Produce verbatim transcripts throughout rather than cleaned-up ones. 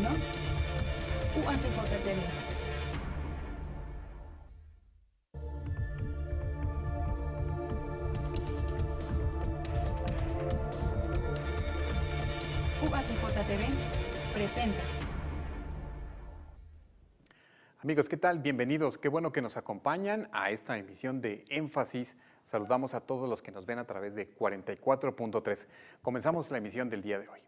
viendo U A C J T V. U A C J T V presenta. Amigos, ¿qué tal? Bienvenidos. Qué bueno que nos acompañan a esta emisión de Énfasis. Saludamos a todos los que nos ven a través de cuarenta y cuatro punto tres. Comenzamos la emisión del día de hoy.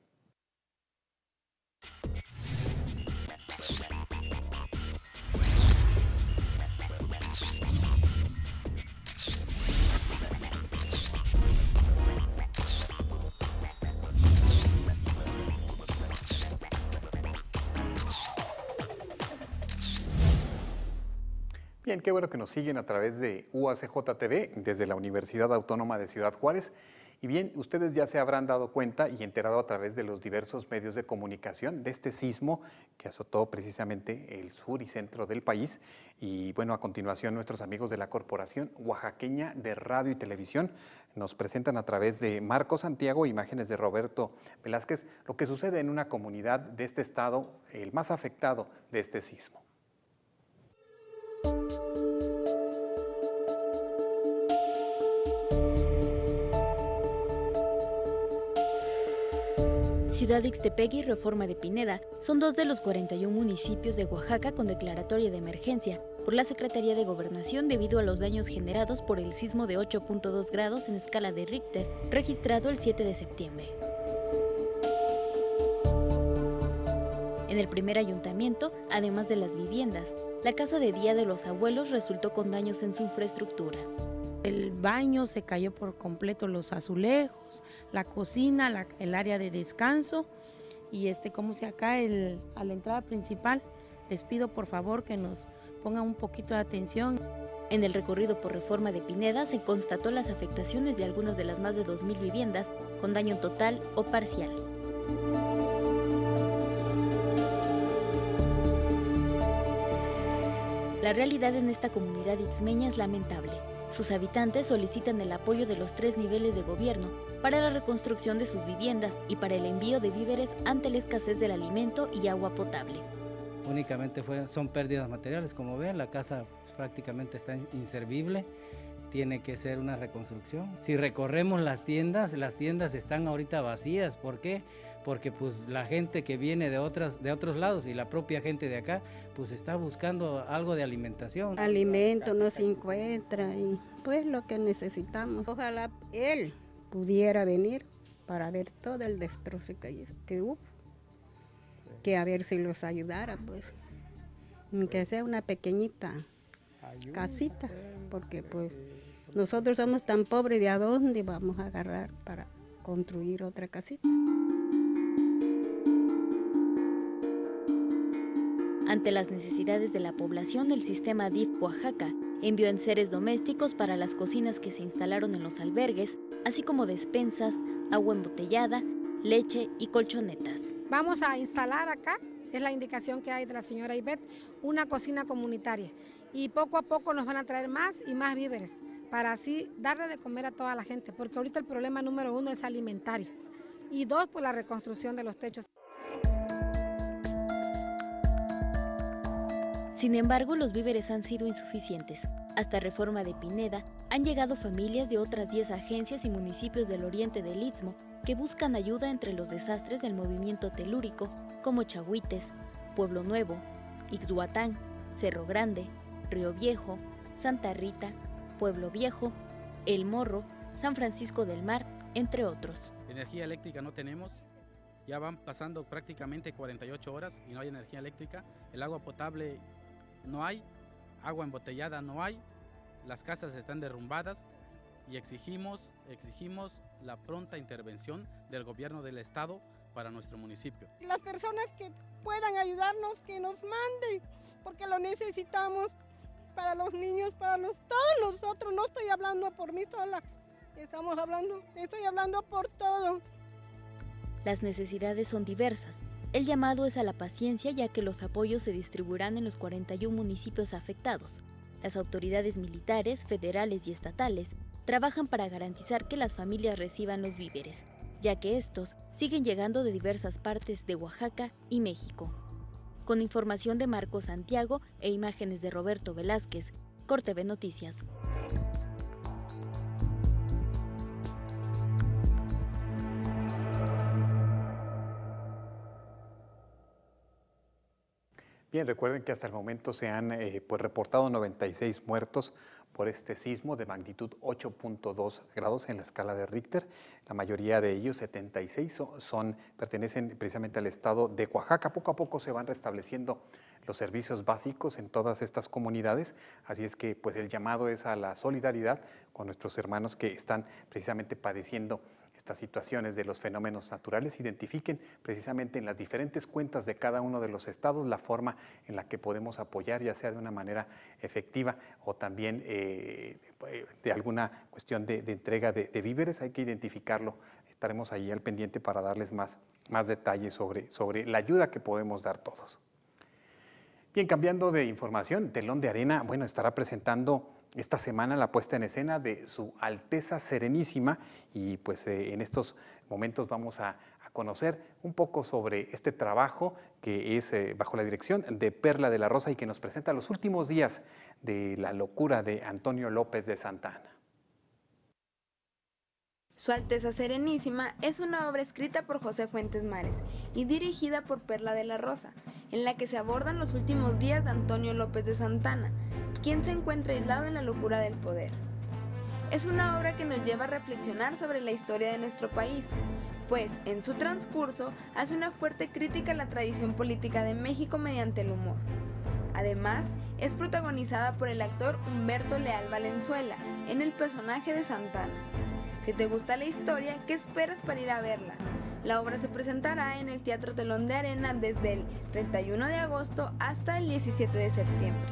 Bien, qué bueno que nos siguen a través de U A C J T V desde la Universidad Autónoma de Ciudad Juárez. Y bien, ustedes ya se habrán dado cuenta y enterado a través de los diversos medios de comunicación de este sismo que azotó precisamente el sur y centro del país. Y bueno, a continuación nuestros amigos de la Corporación Oaxaqueña de Radio y Televisión nos presentan a través de Marco Santiago, imágenes de Roberto Velázquez, lo que sucede en una comunidad de este estado, el más afectado de este sismo. Ciudad de Ixtepec y Reforma de Pineda son dos de los cuarenta y un municipios de Oaxaca con declaratoria de emergencia por la Secretaría de Gobernación debido a los daños generados por el sismo de ocho punto dos grados en escala de Richter registrado el siete de septiembre. En el primer ayuntamiento, además de las viviendas, la casa de día de los abuelos resultó con daños en su infraestructura. El baño se cayó por completo, los azulejos, la cocina, la, el área de descanso y este, como si acá el, a la entrada principal, les pido por favor que nos pongan un poquito de atención. En el recorrido por Reforma de Pineda se constató las afectaciones de algunas de las más de dos mil viviendas con daño total o parcial. La realidad en esta comunidad itzmeña es lamentable. Sus habitantes solicitan el apoyo de los tres niveles de gobierno para la reconstrucción de sus viviendas y para el envío de víveres ante la escasez del alimento y agua potable. Únicamente fue, son pérdidas materiales, como ven, la casa pues, prácticamente está inservible, tiene que ser una reconstrucción. Si recorremos las tiendas, las tiendas están ahorita vacías, ¿por qué? Porque pues la gente que viene de, otras, de otros lados y la propia gente de acá, pues está buscando algo de alimentación. Alimento no se encuentra y pues lo que necesitamos. Ojalá él pudiera venir para ver todo el destrozo que, que hubo, que a ver si los ayudara, pues, que sea una pequeñita casita, porque pues nosotros somos tan pobres, ¿de a dónde vamos a agarrar para construir otra casita? Ante las necesidades de la población, el sistema D I F Oaxaca envió enseres domésticos para las cocinas que se instalaron en los albergues, así como despensas, agua embotellada, leche y colchonetas. Vamos a instalar acá, es la indicación que hay de la señora Ivette, una cocina comunitaria y poco a poco nos van a traer más y más víveres para así darle de comer a toda la gente, porque ahorita el problema número uno es alimentario y dos, pues la reconstrucción de los techos. Sin embargo, los víveres han sido insuficientes. Hasta Reforma de Pineda han llegado familias de otras diez agencias y municipios del oriente del Istmo que buscan ayuda entre los desastres del movimiento telúrico, como Chahuites, Pueblo Nuevo, Ixhuatán, Cerro Grande, Río Viejo, Santa Rita, Pueblo Viejo, El Morro, San Francisco del Mar, entre otros. Energía eléctrica no tenemos, ya van pasando prácticamente cuarenta y ocho horas y no hay energía eléctrica, el agua potable no hay, agua embotellada no hay, las casas están derrumbadas y exigimos, exigimos la pronta intervención del gobierno del estado para nuestro municipio. Las personas que puedan ayudarnos, que nos manden, porque lo necesitamos para los niños, para los, todos nosotros. No estoy hablando por mí sola, estamos hablando, estoy hablando por todos. Las necesidades son diversas. El llamado es a la paciencia, ya que los apoyos se distribuirán en los cuarenta y un municipios afectados. Las autoridades militares, federales y estatales trabajan para garantizar que las familias reciban los víveres, ya que estos siguen llegando de diversas partes de Oaxaca y México. Con información de Marcos Santiago e imágenes de Roberto Velázquez, CorTV Noticias. Bien, recuerden que hasta el momento se han eh, pues reportado noventa y seis muertos por este sismo de magnitud ocho punto dos grados en la escala de Richter. La mayoría de ellos, setenta y seis, son, son, pertenecen precisamente al estado de Oaxaca. Poco a poco se van restableciendo los servicios básicos en todas estas comunidades, así es que pues el llamado es a la solidaridad con nuestros hermanos que están precisamente padeciendo estas situaciones de los fenómenos naturales. Identifiquen precisamente en las diferentes cuentas de cada uno de los estados la forma en la que podemos apoyar, ya sea de una manera efectiva o también eh, de alguna cuestión de, de entrega de, de víveres. Hay que identificarlo. Estaremos ahí al pendiente para darles más, más detalles sobre, sobre la ayuda que podemos dar todos. Bien, cambiando de información, Telón de Arena, bueno, estará presentando esta semana la puesta en escena de Su Alteza Serenísima y pues eh, en estos momentos vamos a, a conocer un poco sobre este trabajo que es eh, bajo la dirección de Perla de la Rosa y que nos presenta los últimos días de la locura de Antonio López de Santa Anna. Su Alteza Serenísima es una obra escrita por José Fuentes Mares y dirigida por Perla de la Rosa, en la que se abordan los últimos días de Antonio López de Santa Anna, quien se encuentra aislado en la locura del poder. Es una obra que nos lleva a reflexionar sobre la historia de nuestro país, pues en su transcurso hace una fuerte crítica a la tradición política de México mediante el humor. Además, es protagonizada por el actor Humberto Leal Valenzuela en el personaje de Santa Anna. Si te gusta la historia, ¿qué esperas para ir a verla? La obra se presentará en el Teatro Telón de Arena desde el treinta y uno de agosto hasta el diecisiete de septiembre.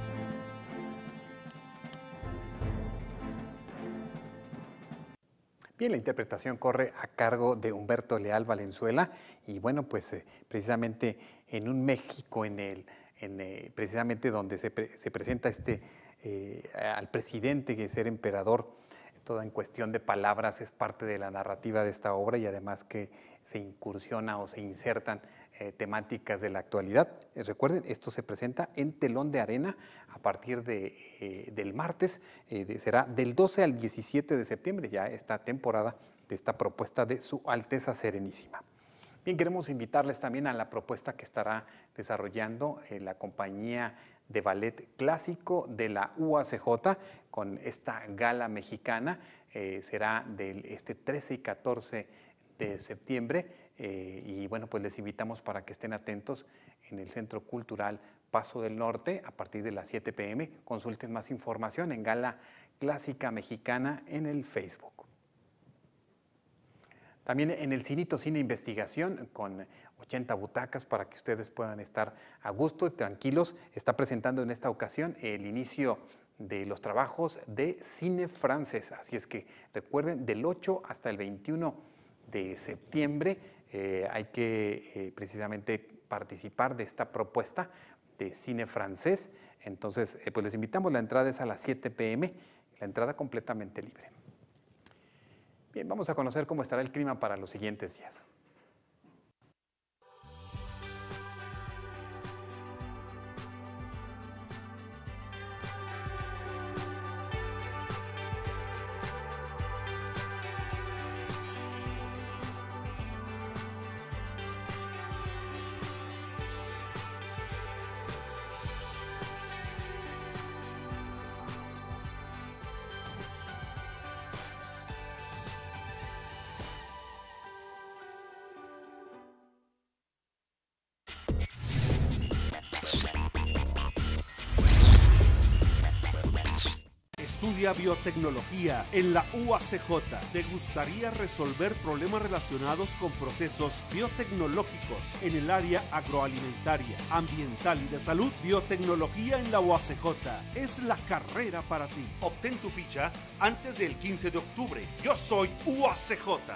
Bien, la interpretación corre a cargo de Humberto Leal Valenzuela y bueno, pues eh, precisamente en un México, en el, en, eh, precisamente donde se, pre, se presenta este, eh, al presidente que es ser emperador, toda en cuestión de palabras es parte de la narrativa de esta obra y además que se incursiona o se insertan eh, temáticas de la actualidad. Eh, recuerden, esto se presenta en Telón de Arena a partir de, eh, del martes, eh, de, será del doce al diecisiete de septiembre, ya esta temporada de esta propuesta de Su Alteza Serenísima. Bien, queremos invitarles también a la propuesta que estará desarrollando eh, la compañía de ballet clásico de la U A C J con esta gala mexicana. Eh, será del este trece y catorce de septiembre eh, y bueno, pues les invitamos para que estén atentos en el Centro Cultural Paso del Norte a partir de las siete pe eme. Consulten más información en Gala Clásica Mexicana en el Facebook. También en el Cinito Cine Investigación, con ochenta butacas para que ustedes puedan estar a gusto y tranquilos, está presentando en esta ocasión el inicio de los trabajos de cine francés. Así es que recuerden, del ocho hasta el veintiuno de septiembre eh, hay que eh, precisamente participar de esta propuesta de cine francés. Entonces, eh, pues les invitamos, la entrada es a las siete pe eme, la entrada completamente libre. Bien, vamos a conocer cómo estará el clima para los siguientes días. Estudia biotecnología en la U A C J. ¿Te gustaría resolver problemas relacionados con procesos biotecnológicos en el área agroalimentaria, ambiental y de salud? Biotecnología en la U A C J es la carrera para ti. Obtén tu ficha antes del quince de octubre. Yo soy U A C J.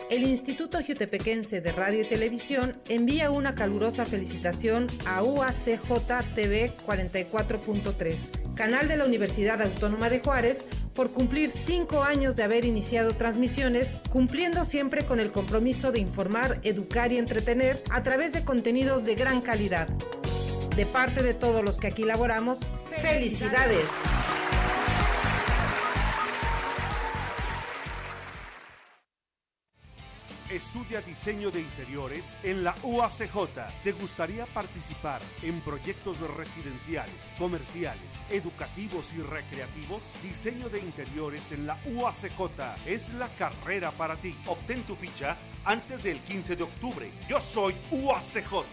El Instituto Jiutepequense de Radio y Televisión envía una calurosa felicitación a U A C J T V cuarenta y cuatro punto tres, canal de la Universidad Autónoma de Juárez, por cumplir cinco años de haber iniciado transmisiones, cumpliendo siempre con el compromiso de informar, educar y entretener a través de contenidos de gran calidad. De parte de todos los que aquí laboramos, ¡felicidades! Estudia diseño de interiores en la U A C J. ¿Te gustaría participar en proyectos residenciales, comerciales, educativos y recreativos? Diseño de interiores en la U A C J es la carrera para ti. Obtén tu ficha antes del quince de octubre. Yo soy U A C J.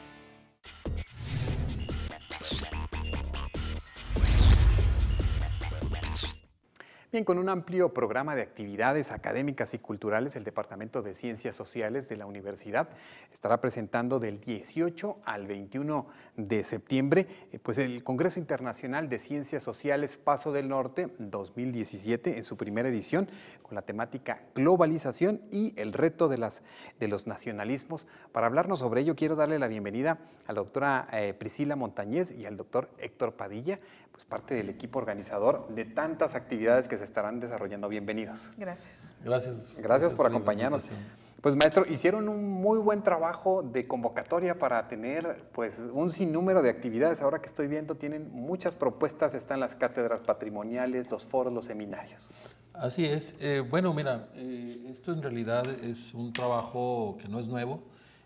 Bien, con un amplio programa de actividades académicas y culturales, el Departamento de Ciencias Sociales de la Universidad estará presentando del dieciocho al veintiuno de septiembre eh, pues el Congreso Internacional de Ciencias Sociales Paso del Norte dos mil diecisiete en su primera edición, con la temática globalización y el reto de, las, de los nacionalismos. Para hablarnos sobre ello, quiero darle la bienvenida a la doctora eh, Priscila Montañez y al doctor Héctor Padilla, pues parte del equipo organizador de tantas actividades que se estarán desarrollando. Bienvenidos. Gracias. Gracias. Gracias, Gracias por acompañarnos. Pues maestro, hicieron un muy buen trabajo de convocatoria para tener pues un sinnúmero de actividades. Ahora que estoy viendo, tienen muchas propuestas, están las cátedras patrimoniales, los foros, los seminarios. Así es. Eh, bueno, mira, eh, esto en realidad es un trabajo que no es nuevo.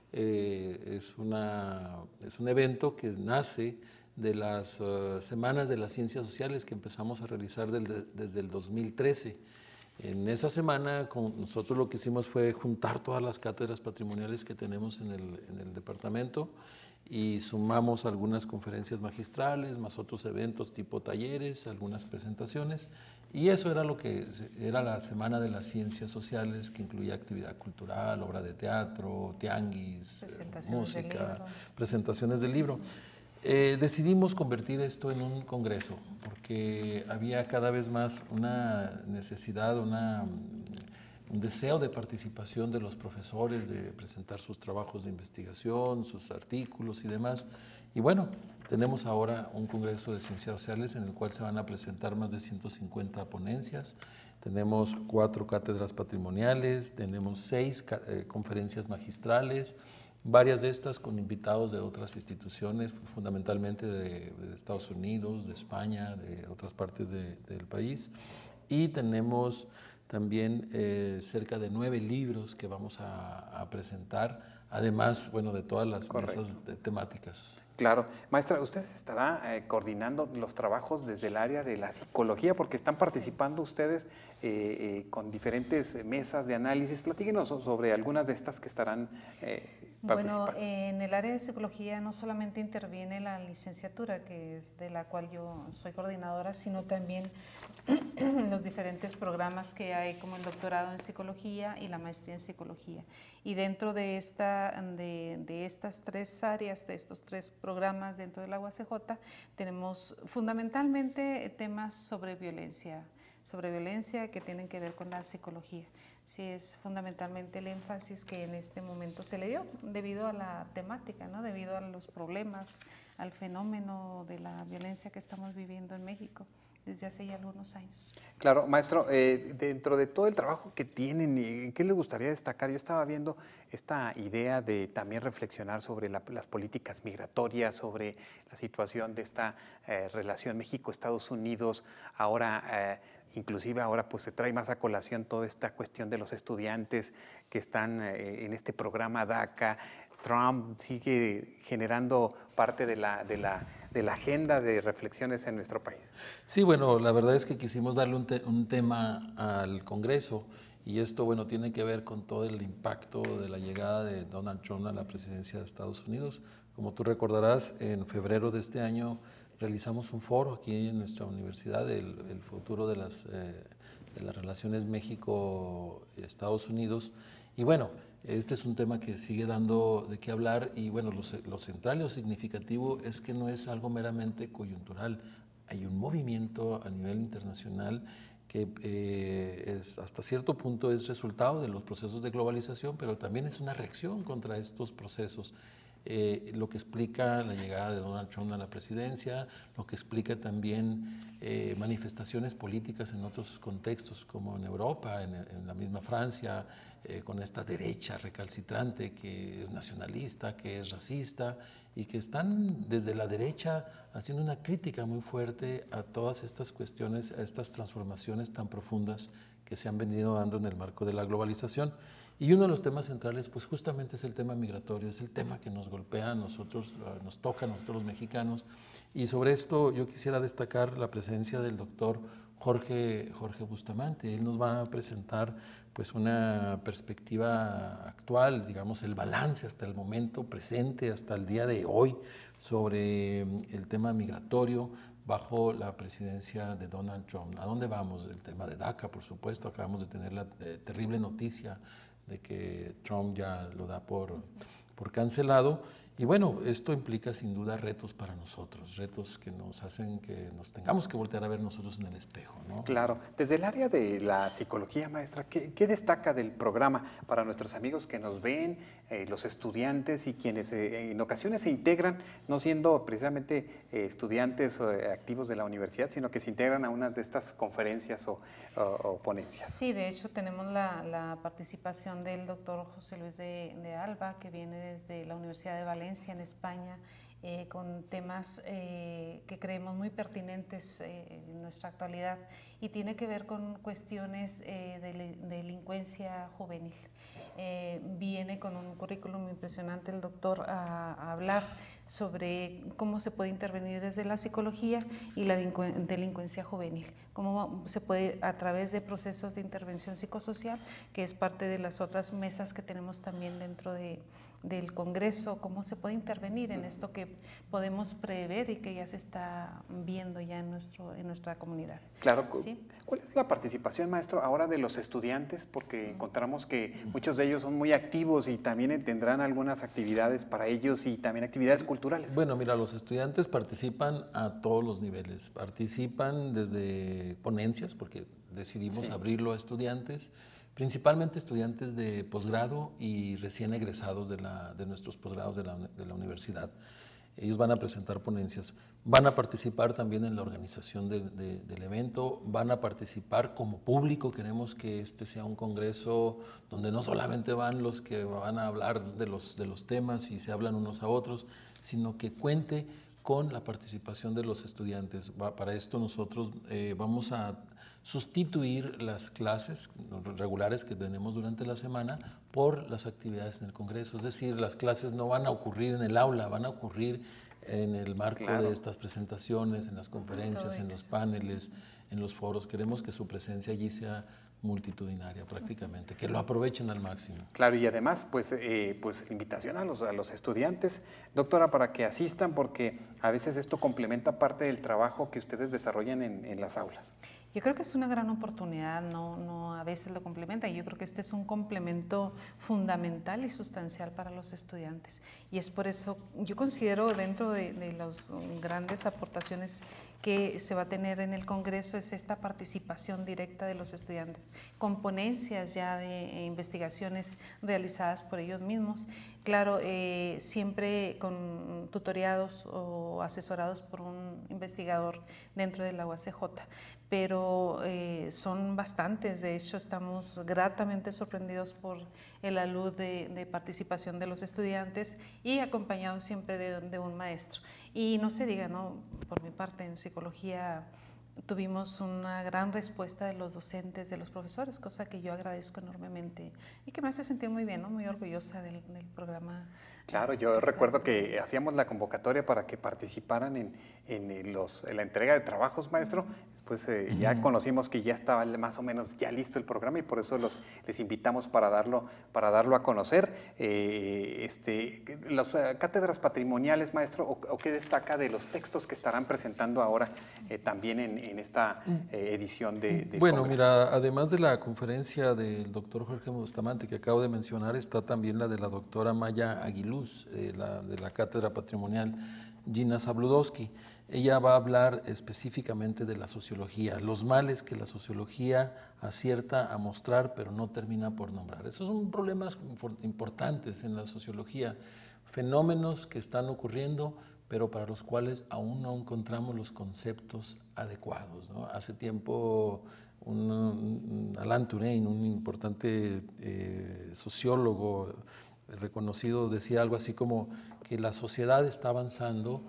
Eh, es, una, es un evento que nace de las uh, Semanas de las Ciencias Sociales que empezamos a realizar del, desde el dos mil trece. En esa semana con nosotros lo que hicimos fue juntar todas las cátedras patrimoniales que tenemos en el, en el departamento y sumamos algunas conferencias magistrales, más otros eventos tipo talleres, algunas presentaciones, y eso era lo que era la Semana de las Ciencias Sociales, que incluía actividad cultural, obra de teatro, tianguis, presentaciones música, de presentaciones del libro. Eh, decidimos convertir esto en un congreso porque había cada vez más una necesidad, una, un deseo de participación de los profesores, de presentar sus trabajos de investigación, sus artículos y demás. Y bueno, tenemos ahora un congreso de ciencias sociales en el cual se van a presentar más de ciento cincuenta ponencias. Tenemos cuatro cátedras patrimoniales, tenemos seis eh, conferencias magistrales, varias de estas con invitados de otras instituciones, fundamentalmente de, de Estados Unidos, de España, de otras partes de, del país. Y tenemos también eh, cerca de nueve libros que vamos a, a presentar, además, bueno, de todas las Correcto. mesas de temáticas. Claro. Maestra, usted estará eh, coordinando los trabajos desde el área de la psicología, porque están participando ustedes eh, eh, con diferentes mesas de análisis. Platíquenos sobre algunas de estas que estarán eh, participando. Bueno, en el área de psicología no solamente interviene la licenciatura, que es de la cual yo soy coordinadora, sino también los diferentes programas que hay, como el doctorado en psicología y la maestría en psicología. Y dentro de, esta, de, de estas tres áreas, de estos tres programas dentro de la U A C J, tenemos fundamentalmente temas sobre violencia, sobre violencia que tienen que ver con la psicología. Sí, es fundamentalmente el énfasis que en este momento se le dio debido a la temática, ¿no? Debido a los problemas, al fenómeno de la violencia que estamos viviendo en México desde hace ya algunos años. Claro, maestro, eh, dentro de todo el trabajo que tienen, ¿qué le gustaría destacar? Yo estaba viendo esta idea de también reflexionar sobre la, las políticas migratorias, sobre la situación de esta eh, relación México-Estados Unidos, ahora eh, inclusive ahora pues se trae más a colación toda esta cuestión de los estudiantes que están eh, en este programa DACA. Trump sigue generando parte de la, de, la, de la agenda de reflexiones en nuestro país. Sí, bueno, la verdad es que quisimos darle un, te, un tema al Congreso y esto, bueno, tiene que ver con todo el impacto de la llegada de Donald Trump a la presidencia de Estados Unidos. Como tú recordarás, en febrero de este año realizamos un foro aquí en nuestra universidad, el, el futuro de las, eh, de las relaciones México-Estados Unidos, y bueno, este es un tema que sigue dando de qué hablar y bueno, lo, lo central y lo significativo es que no es algo meramente coyuntural. hay un movimiento a nivel internacional que eh, es, hasta cierto punto es resultado de los procesos de globalización, pero también es una reacción contra estos procesos. Eh, lo que explica la llegada de Donald Trump a la presidencia, lo que explica también eh, manifestaciones políticas en otros contextos, como en Europa, en, en la misma Francia, eh, con esta derecha recalcitrante que es nacionalista, que es racista, y que están desde la derecha haciendo una crítica muy fuerte a todas estas cuestiones, a estas transformaciones tan profundas que se han venido dando en el marco de la globalización. Y uno de los temas centrales, pues justamente es el tema migratorio, es el tema que nos golpea a nosotros, nos toca a nosotros los mexicanos. Y sobre esto yo quisiera destacar la presencia del doctor Jorge, Jorge Bustamante. Él nos va a presentar pues una perspectiva actual, digamos el balance hasta el momento presente, hasta el día de hoy, sobre el tema migratorio bajo la presidencia de Donald Trump. ¿A dónde vamos? El tema de DACA, por supuesto. Acabamos de tener la eh, terrible noticia de que Trump ya lo da por, por cancelado. Y bueno, esto implica sin duda retos para nosotros, retos que nos hacen que nos tengamos que voltear a ver nosotros en el espejo, ¿no? Claro. Desde el área de la psicología, maestra, ¿qué, qué destaca del programa para nuestros amigos que nos ven, eh, los estudiantes y quienes eh, en ocasiones se integran, no siendo precisamente eh, estudiantes o eh, activos de la universidad, sino que se integran a una de estas conferencias o, o, o ponencias? Sí, de hecho tenemos la, la participación del doctor José Luis de, de Alba, que viene desde la Universidad de Valencia, en España, eh, con temas eh, que creemos muy pertinentes eh, en nuestra actualidad, y tiene que ver con cuestiones eh, de delincuencia juvenil. Eh, viene con un currículum impresionante el doctor a, a hablar sobre cómo se puede intervenir desde la psicología y la delincuencia juvenil, cómo se puede a través de procesos de intervención psicosocial, que es parte de las otras mesas que tenemos también dentro de del Congreso, cómo se puede intervenir en esto que podemos prever y que ya se está viendo ya en, nuestro, en nuestra comunidad. Claro. ¿Sí? ¿Cuál es la participación, maestro, ahora de los estudiantes? Porque encontramos que muchos de ellos son muy activos y también tendrán algunas actividades para ellos y también actividades culturales. Bueno, mira, los estudiantes participan a todos los niveles. Participan desde ponencias, porque decidimos sí. abrirlo a estudiantes, principalmente estudiantes de posgrado y recién egresados de, la, de nuestros posgrados de la, de la universidad. Ellos van a presentar ponencias, van a participar también en la organización de, de, del evento, van a participar como público. Queremos que este sea un congreso donde no solamente van los que van a hablar de los, de los temas y se hablan unos a otros, sino que cuente con la participación de los estudiantes. Para esto nosotros eh, vamos a sustituir las clases regulares que tenemos durante la semana por las actividades en el Congreso. Es decir, las clases no van a ocurrir en el aula, van a ocurrir en el marco claro. de estas presentaciones, en las conferencias, en los paneles, en los foros. Queremos que su presencia allí sea multitudinaria prácticamente, que lo aprovechen al máximo. Claro, y además, pues, eh, pues invitación a los, a los estudiantes, doctora, para que asistan, porque a veces esto complementa parte del trabajo que ustedes desarrollan en, en las aulas. Yo creo que es una gran oportunidad, no, no a veces lo complementa, y yo creo que este es un complemento fundamental y sustancial para los estudiantes. Y es por eso, yo considero dentro de, de las grandes aportaciones que se va a tener en el Congreso es esta participación directa de los estudiantes, con ponencias ya de investigaciones realizadas por ellos mismos, claro, eh, siempre con tutoriados o asesorados por un investigador dentro de la U A C J, pero eh, son bastantes. De hecho, estamos gratamente sorprendidos por el alud de, de participación de los estudiantes y acompañados siempre de, de un maestro. Y no se diga, ¿no? Por mi parte, en psicología tuvimos una gran respuesta de los docentes, de los profesores, cosa que yo agradezco enormemente y que me hace sentir muy bien, ¿no? Muy orgullosa del, del programa. Claro, yo recuerdo que hacíamos la convocatoria para que participaran en, en, los, en la entrega de trabajos, maestro. Después eh, uh-huh. ya conocimos que ya estaba más o menos ya listo el programa y por eso los, les invitamos para darlo, para darlo a conocer. Eh, este, ¿Las uh, cátedras patrimoniales, maestro, o, o qué destaca de los textos que estarán presentando ahora eh, también en, en esta eh, edición de, de Bueno, Congreso? Mira, además de la conferencia del doctor Jorge Bustamante que acabo de mencionar, está también la de la doctora Maya Aguiluz, de la, de la Cátedra Patrimonial. Gina Zabludowski. Ella va a hablar específicamente de la sociología, los males que la sociología acierta a mostrar pero no termina por nombrar. Esos son problemas importantes en la sociología, fenómenos que están ocurriendo pero para los cuales aún no encontramos los conceptos adecuados, ¿no? Hace tiempo un, un Alain Touraine, un importante eh, sociólogo reconocido, decía algo así como que la sociedad está avanzando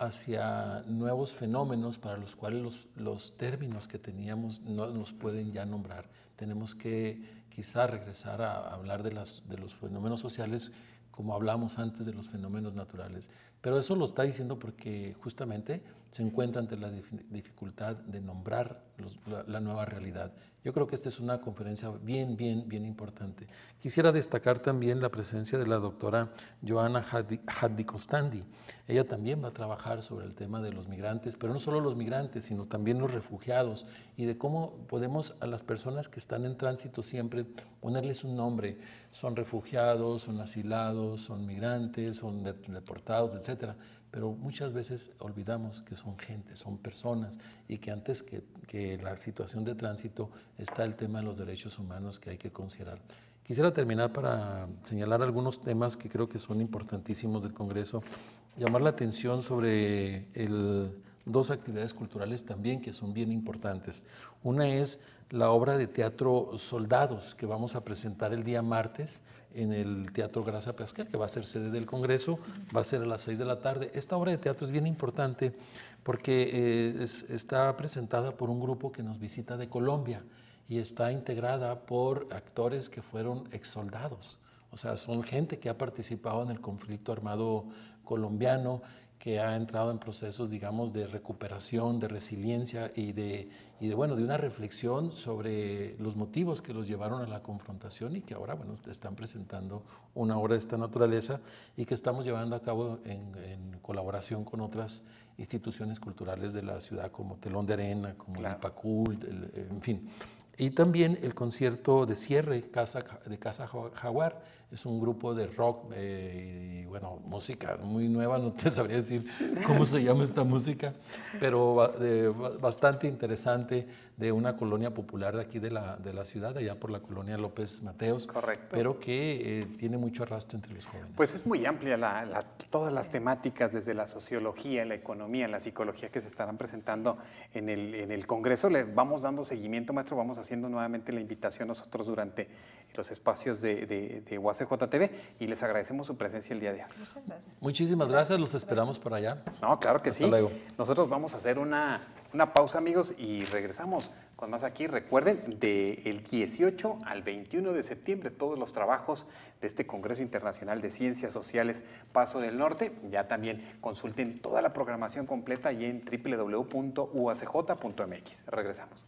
hacia nuevos fenómenos para los cuales los, los términos que teníamos no nos pueden ya nombrar. Tenemos que quizá regresar a, a hablar de, las, de los fenómenos sociales como hablamos antes de los fenómenos naturales. Pero eso lo está diciendo porque justamente se encuentra ante la dificultad de nombrar los, la, la nueva realidad. Yo creo que esta es una conferencia bien, bien, bien importante. Quisiera destacar también la presencia de la doctora Joana Haddi-Costandi. Ella también va a trabajar sobre el tema de los migrantes, pero no solo los migrantes, sino también los refugiados y de cómo podemos a las personas que están en tránsito siempre ponerles un nombre. Son refugiados, son asilados, son migrantes, son deportados, etcétera. Pero muchas veces olvidamos que son gente, son personas y que antes que, que la situación de tránsito está el tema de los derechos humanos que hay que considerar. Quisiera terminar para señalar algunos temas que creo que son importantísimos del Congreso, llamar la atención sobre el, dos actividades culturales también que son bien importantes. Una es la obra de teatro Soldados, que vamos a presentar el día martes en el Teatro Gracia Pascal, que va a ser sede del Congreso, va a ser a las seis de la tarde. Esta obra de teatro es bien importante porque eh, es, está presentada por un grupo que nos visita de Colombia y está integrada por actores que fueron exsoldados. O sea, son gente que ha participado en el conflicto armado colombiano, que ha entrado en procesos, digamos, de recuperación, de resiliencia y de, y de, bueno, de una reflexión sobre los motivos que los llevaron a la confrontación y que ahora, bueno, están presentando una obra de esta naturaleza y que estamos llevando a cabo en, en colaboración con otras instituciones culturales de la ciudad, como Telón de Arena, como claro. el Pacul, el, en fin. Y también el concierto de cierre Casa, de Casa Jaguar, es un grupo de rock eh, y bueno, música muy nueva, no te sabría decir cómo se llama esta música, pero eh, bastante interesante, de una colonia popular de aquí de la, de la ciudad, allá por la colonia López Mateos. Correcto. Pero que eh, tiene mucho arrastre entre los jóvenes. Pues es muy amplia la, la, todas las temáticas, desde la sociología, la economía, la psicología que se estarán presentando en el, en el Congreso. Le vamos dando seguimiento, maestro, vamos haciendo nuevamente la invitación nosotros durante los espacios de, de, de U A C J T V y les agradecemos su presencia el día de hoy. Muchas gracias. Muchísimas gracias, los esperamos por allá. No, claro que Hasta sí. luego. Nosotros vamos a hacer una, una pausa, amigos, y regresamos con más aquí. Recuerden, del dieciocho al veintiuno de septiembre, todos los trabajos de este Congreso Internacional de Ciencias Sociales Paso del Norte. Ya también consulten toda la programación completa y en w w w punto u a c j punto m x. Regresamos.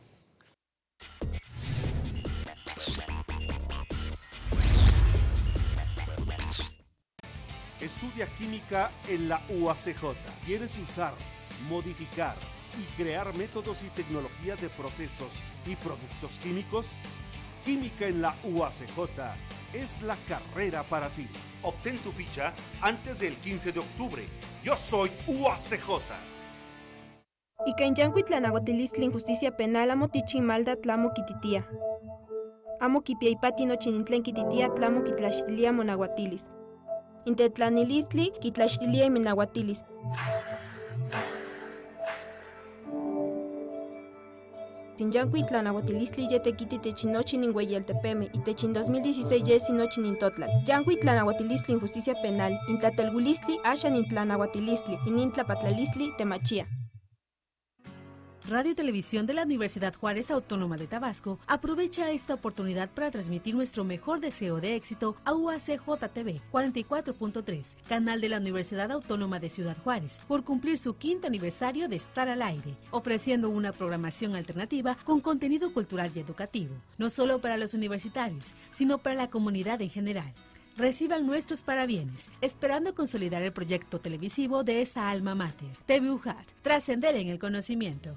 Estudia química en la U A C J. ¿Quieres usar, modificar y crear métodos y tecnologías de procesos y productos químicos? Química en la U A C J es la carrera para ti. Obtén tu ficha antes del quince de octubre. Yo soy U A C J. Icainyancuitlanahuatilistli injusticia penal amo tichimalda tlamo quititia. Amo kipiaipati no chinintlen quititia tlamo quitlaxtilia monahuatilis. Intetlanilistli quitlaxtilia y menahuatilis. Tinyancuitlanahuatilistli yetequiti techinochi ningueyeltepeme y techin dos mil dieciséis yesi nochi nintotlal. Yancuitlanahuatilistli injusticia penal. Intlatelgulistli ashan intlanahuatilistli. Inintlapatlalisli temachía. Radio y Televisión de la Universidad Juárez Autónoma de Tabasco aprovecha esta oportunidad para transmitir nuestro mejor deseo de éxito a U A C J T V cuarenta y cuatro punto tres, canal de la Universidad Autónoma de Ciudad Juárez, por cumplir su quinto aniversario de estar al aire, ofreciendo una programación alternativa con contenido cultural y educativo, no solo para los universitarios, sino para la comunidad en general. Reciban nuestros parabienes, esperando consolidar el proyecto televisivo de esa alma mater. T V U J A T, trascender en el conocimiento.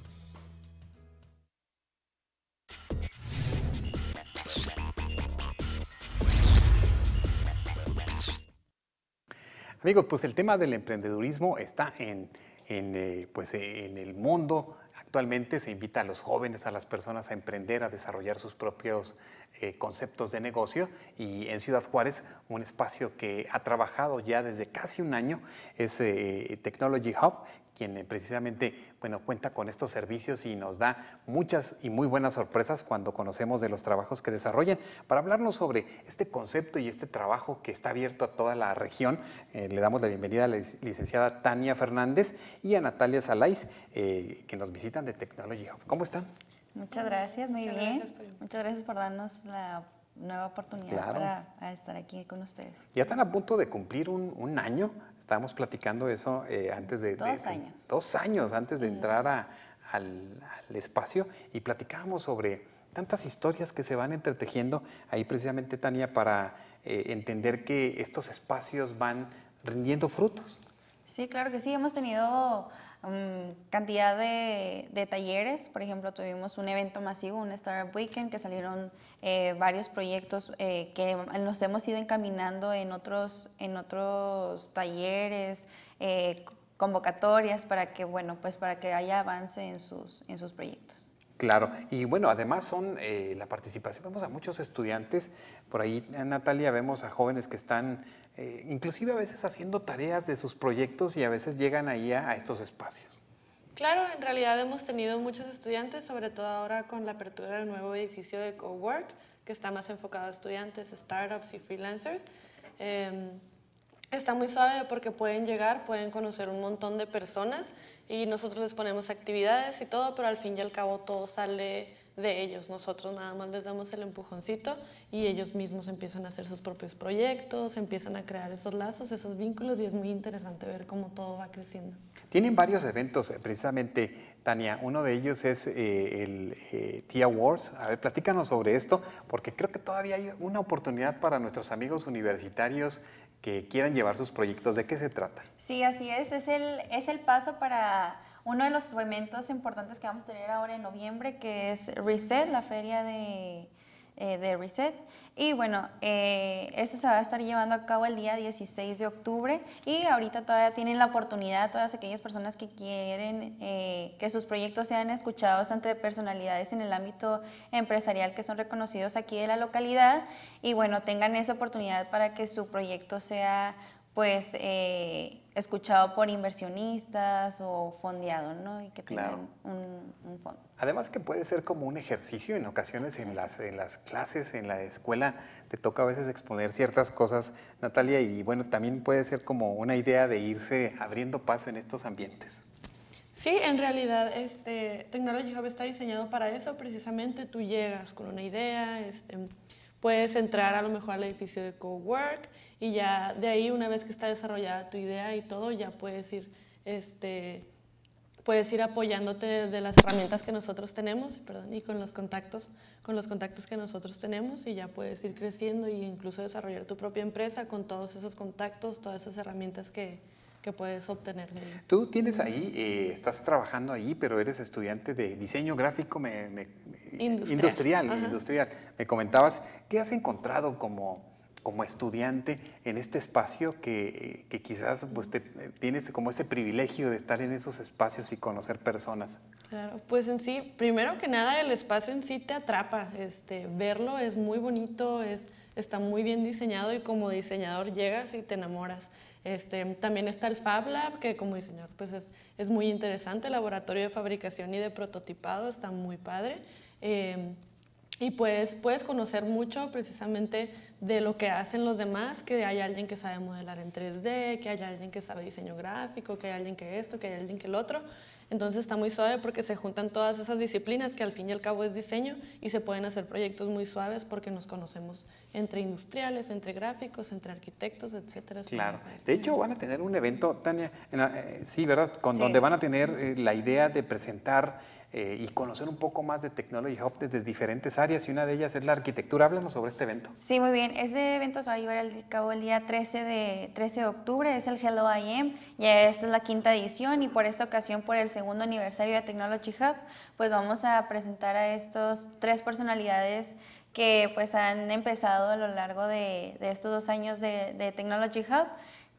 Amigos, pues el tema del emprendedurismo está en, en, eh, pues, eh, en el mundo. Actualmente se invita a los jóvenes, a las personas a emprender, a desarrollar sus propios eh, conceptos de negocio, y en Ciudad Juárez un espacio que ha trabajado ya desde casi un año es eh, Technology Hub, quien eh, precisamente bueno, cuenta con estos servicios y nos da muchas y muy buenas sorpresas cuando conocemos de los trabajos que desarrollan. Para hablarnos sobre este concepto y este trabajo que está abierto a toda la región, eh, le damos la bienvenida a la licenciada Tania Fernández y a Natalia Salais, eh, que nos visitan de Technology Hub. ¿Cómo están? Muchas gracias, muy Muchas bien. gracias por... Muchas gracias por darnos la nueva oportunidad Claro. para estar aquí con ustedes. Ya están a punto de cumplir un, un año. Estábamos platicando eso eh, antes de... Dos de, de, años. Dos años antes de entrar a, al, al espacio, y platicábamos sobre tantas historias que se van entretejiendo ahí precisamente, Tania, para eh, entender que estos espacios van rindiendo frutos. Sí, claro que sí. Hemos tenido um, cantidad de, de talleres. Por ejemplo, tuvimos un evento masivo, un Startup Weekend, que salieron eh, varios proyectos eh, que nos hemos ido encaminando en otros, en otros talleres, eh, convocatorias, para que, bueno, pues para que haya avance en sus, en sus proyectos. Claro, y bueno, además son eh, la participación, vemos a muchos estudiantes, por ahí, Natalia, vemos a jóvenes que están eh, inclusive a veces haciendo tareas de sus proyectos y a veces llegan ahí a, a estos espacios. Claro, en realidad hemos tenido muchos estudiantes, sobre todo ahora con la apertura del nuevo edificio de Cowork, que está más enfocado a estudiantes, startups y freelancers. Eh, está muy suave porque pueden llegar, pueden conocer un montón de personas, y nosotros les ponemos actividades y todo, pero al fin y al cabo todo sale de ellos. Nosotros nada más les damos el empujoncito y ellos mismos empiezan a hacer sus propios proyectos, empiezan a crear esos lazos, esos vínculos, y es muy interesante ver cómo todo va creciendo. Tienen varios eventos, precisamente, Tania. Uno de ellos es eh, el eh, T Awards. A ver, platícanos sobre esto, porque creo que todavía hay una oportunidad para nuestros amigos universitarios que quieran llevar sus proyectos. ¿De qué se trata? Sí, así es. Es el, es el paso para uno de los eventos importantes que vamos a tener ahora en noviembre, que es Reset, la feria de, eh, de Reset. Y bueno, eh, este se va a estar llevando a cabo el día dieciséis de octubre, y ahorita todavía tienen la oportunidad, todas aquellas personas que quieren eh, que sus proyectos sean escuchados ante personalidades en el ámbito empresarial que son reconocidos aquí de la localidad, y bueno, tengan esa oportunidad para que su proyecto sea pues eh, escuchado por inversionistas o fondeado, ¿no? Y que tengan Claro. un, un fondo. Además que puede ser como un ejercicio en ocasiones en las, en las clases, en la escuela, te toca a veces exponer ciertas cosas, Natalia, y bueno, también puede ser como una idea de irse abriendo paso en estos ambientes. Sí, en realidad este, Technology Hub está diseñado para eso. Precisamente tú llegas con una idea, este, puedes entrar a lo mejor al edificio de Cowork, y ya de ahí, una vez que está desarrollada tu idea y todo, ya puedes ir, este, puedes ir apoyándote de, de las herramientas que nosotros tenemos, perdón, y con los contactos, con los contactos que nosotros tenemos, y ya puedes ir creciendo e incluso desarrollar tu propia empresa con todos esos contactos, todas esas herramientas que, que puedes obtener de ahí. Tú tienes ahí, eh, estás trabajando ahí, pero eres estudiante de diseño gráfico me, me, Industrial. industrial, Ajá. industrial. Me comentabas, ¿qué has encontrado como, como estudiante en este espacio que, que quizás pues, te, tienes como ese privilegio de estar en esos espacios y conocer personas? Claro, pues en sí, primero que nada, el espacio en sí te atrapa. Este, verlo es muy bonito, es, está muy bien diseñado, y como diseñador llegas y te enamoras. Este, también está el Fab Lab, que como diseñador pues es, es muy interesante. El laboratorio de fabricación y de prototipado está muy padre. Eh, y puedes, puedes conocer mucho precisamente de lo que hacen los demás, que hay alguien que sabe modelar en tres D, que hay alguien que sabe diseño gráfico, que hay alguien que esto, que hay alguien que el otro. Entonces está muy suave porque se juntan todas esas disciplinas, que al fin y al cabo es diseño, y se pueden hacer proyectos muy suaves porque nos conocemos entre industriales, entre gráficos, entre arquitectos, etcétera. Claro. De hecho, van a tener un evento, Tania, en la, eh, sí, ¿verdad? Con Sí. donde van a tener eh, la idea de presentar eh, y conocer un poco más de Technology Hub desde diferentes áreas, y una de ellas es la arquitectura. Háblanos sobre este evento. Sí, muy bien. Este evento se va a llevar a cabo el día trece de octubre, es el Hello I Am, ya esta es la quinta edición, y por esta ocasión, por el segundo aniversario de Technology Hub, pues vamos a presentar a estos tres personalidades que pues han empezado a lo largo de, de estos dos años de, de Technology Hub,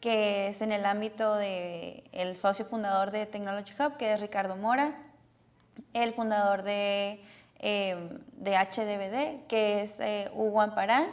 que es en el ámbito del socio fundador de Technology Hub, que es Ricardo Mora, el fundador de, eh, de H D B D, que es eh, Hugo Amparán,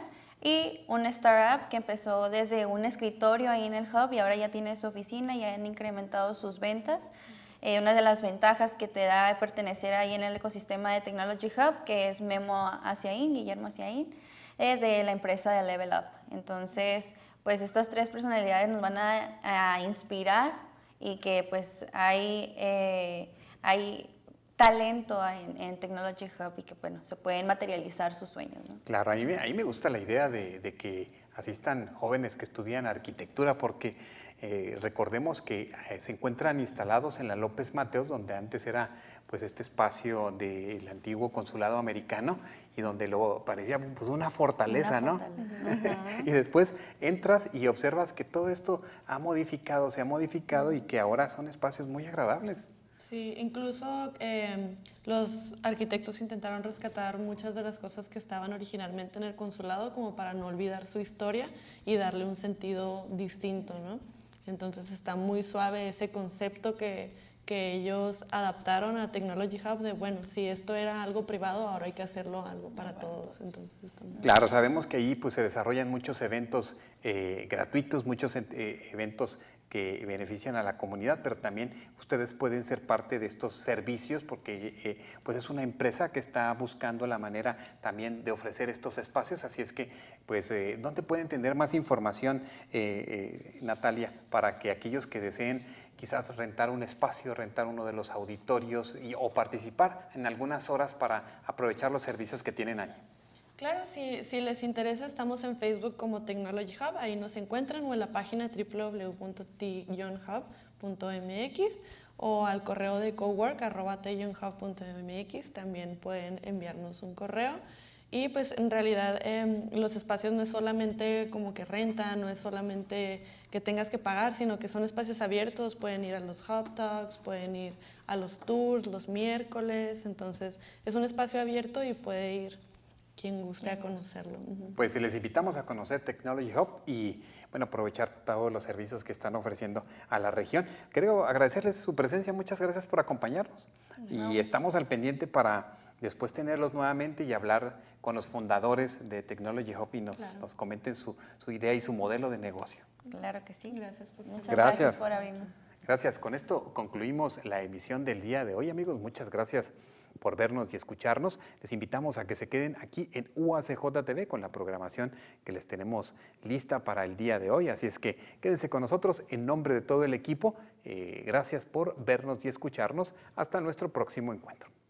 y una startup que empezó desde un escritorio ahí en el Hub y ahora ya tiene su oficina y han incrementado sus ventas. Eh, una de las ventajas que te da pertenecer ahí en el ecosistema de Technology Hub, que es Memo Aciaín, Guillermo Aciaín, eh, de la empresa de Level Up. Entonces, pues estas tres personalidades nos van a, a inspirar y que pues hay, eh, hay talento en, en Technology Hub y que bueno, se pueden materializar sus sueños, ¿no? Claro, a mí, me, a mí me gusta la idea de, de que asistan jóvenes que estudian arquitectura porque eh, recordemos que eh, se encuentran instalados en la López Mateos, donde antes era pues este espacio del antiguo consulado americano y donde lo parecía pues una fortaleza, una fortaleza. ¿no? Y después entras y observas que todo esto ha modificado, se ha modificado y que ahora son espacios muy agradables. Sí, incluso eh, los arquitectos intentaron rescatar muchas de las cosas que estaban originalmente en el consulado como para no olvidar su historia y darle un sentido distinto, ¿no? Entonces está muy suave ese concepto que, que ellos adaptaron a Technology Hub de, bueno, si esto era algo privado, ahora hay que hacerlo algo para todos. Entonces, está muy claro, sabemos que ahí pues, se desarrollan muchos eventos eh, gratuitos, muchos eh, eventos que benefician a la comunidad, pero también ustedes pueden ser parte de estos servicios porque eh, pues es una empresa que está buscando la manera también de ofrecer estos espacios, así es que, pues, eh, ¿dónde pueden tener más información, eh, eh, Natalia, para que aquellos que deseen quizás rentar un espacio, rentar uno de los auditorios y, o participar en algunas horas para aprovechar los servicios que tienen ahí? Claro, si, si les interesa, estamos en Facebook como Technology Hub, ahí nos encuentran, o en la página doble u doble u doble u punto t guion hub punto m x o al correo de cowork arroba t guion hub punto m x, también pueden enviarnos un correo. Y pues en realidad eh, los espacios no es solamente como que renta, no es solamente que tengas que pagar, sino que son espacios abiertos, pueden ir a los Hub Talks, pueden ir a los tours los miércoles, entonces es un espacio abierto y puede ir quien guste a conocerlo. Pues les invitamos a conocer Technology Hub y bueno, aprovechar todos los servicios que están ofreciendo a la región. Creo agradecerles su presencia, muchas gracias por acompañarnos. No. Y estamos al pendiente para después tenerlos nuevamente y hablar con los fundadores de Technology Hub y nos, claro. nos comenten su, su idea y su modelo de negocio. Claro que sí, gracias por, muchas gracias. gracias por abrirnos. Gracias, con esto concluimos la emisión del día de hoy, amigos. Muchas gracias por vernos y escucharnos. Les invitamos a que se queden aquí en U A C J T V con la programación que les tenemos lista para el día de hoy. Así es que quédense con nosotros en nombre de todo el equipo. Eh, gracias por vernos y escucharnos. Hasta nuestro próximo encuentro.